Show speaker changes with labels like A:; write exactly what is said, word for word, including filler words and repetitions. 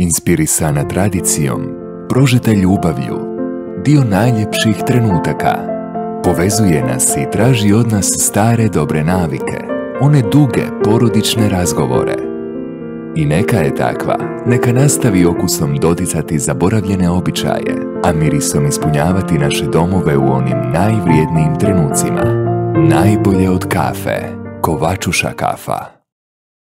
A: inspirisana tradicijom, prožeta ljubavlju, dio najljepših trenutaka. Povezuje nas i traži od nas stare dobre navike, one duge porodične razgovore. I neka je takva, neka nastavi okusom doticati zaboravljene običaje, a mirisom ispunjavati naše domove u onim najvrijednijim trenucima. Najbolje od kafe, Kovačuša kafa.